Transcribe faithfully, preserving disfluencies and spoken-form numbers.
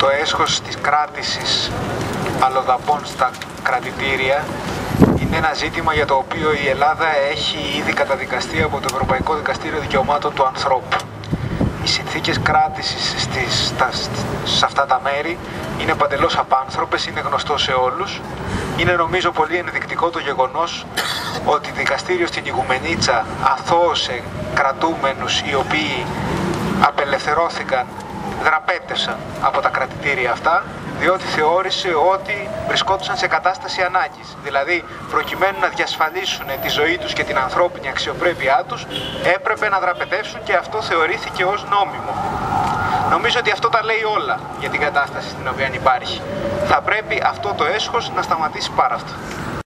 το έσχος της κράτησης αλλοδαπών στα κρατητήρια είναι ένα ζήτημα για το οποίο η Ελλάδα έχει ήδη καταδικαστεί από το Ευρωπαϊκό Δικαστήριο Δικαιωμάτων του Ανθρώπου. Οι συνθήκες κράτησης στις, στα, σε αυτά τα μέρη είναι παντελώς απάνθρωπες, είναι γνωστό σε όλους. Είναι νομίζω πολύ ενδεικτικό το γεγονός ότι δικαστήριο στην Ιγουμενίτσα αθώωσε κρατούμενους οι οποίοι απελευθερώθηκαν, δραπέτευσαν από τα κρατητήρια αυτά, διότι θεώρησε ότι βρισκόντουσαν σε κατάσταση ανάγκης. Δηλαδή, προκειμένου να διασφαλίσουν τη ζωή τους και την ανθρώπινη αξιοπρέπειά τους, έπρεπε να δραπετεύσουν και αυτό θεωρήθηκε ως νόμιμο. Νομίζω ότι αυτό τα λέει όλα για την κατάσταση στην οποία υπάρχει. Θα πρέπει αυτό το έσχος να σταματήσει πάρα αυτό.